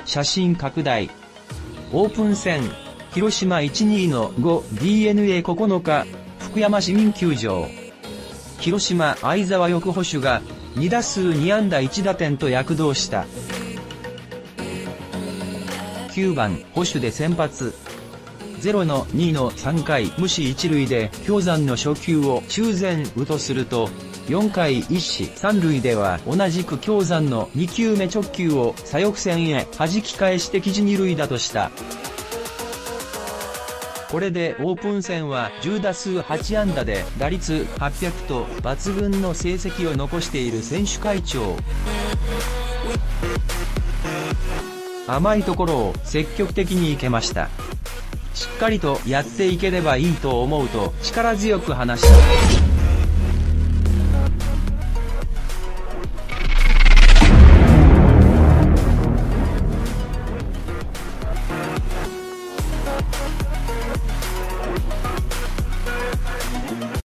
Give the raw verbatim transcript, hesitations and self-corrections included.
写真拡大。オープン戦、広島 いちたいに のご、ディーエヌエーここのか、福山市民球場。広島、會澤翼捕手が、に打数に安打いち打点と躍動した。きゅうばん、捕手で先発。ゼロのにのさんかい無視一塁で京山の初球を中前打とすると、よんかい一死三塁では同じく京山のに球目直球を左翼線へ弾き返して記事二塁打とした。これでオープン戦はじゅう打数はち安打で打率はっぴゃくと抜群の成績を残している選手会長。甘いところを積極的にいけました。しっかりとやっていければいいと思うと力強く話した。